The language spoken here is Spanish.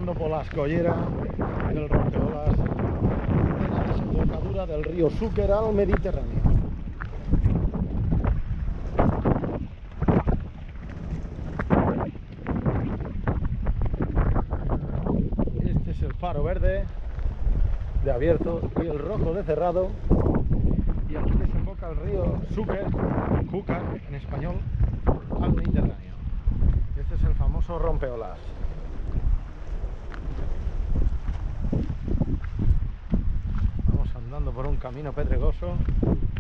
pasando por la escollera del rompeolas de la desembocadura del río Xúquer al Mediterráneo. Este es el faro verde de abierto y el rojo de cerrado, y aquí desemboca el río Xúquer, Júcar en español, al Mediterráneo. Este es el famoso rompeolas. Vamos andando por un camino pedregoso